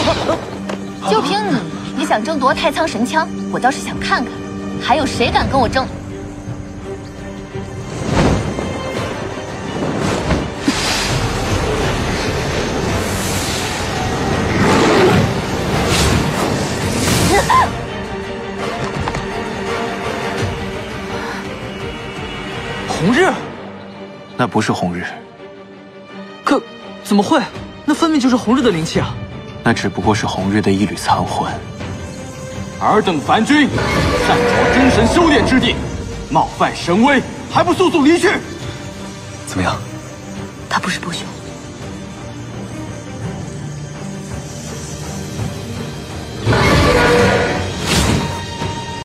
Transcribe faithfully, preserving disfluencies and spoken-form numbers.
就凭你也想争夺太仓神枪，我倒是想看看，还有谁敢跟我争。 红日？ 那不是红日。 可怎么会？那分明就是红日的灵气啊！ 那只不过是红日的一缕残魂。 尔等凡军擅闯真神修炼之地，冒犯神威，还不速速离去！ 怎么样？ 他不是不朽。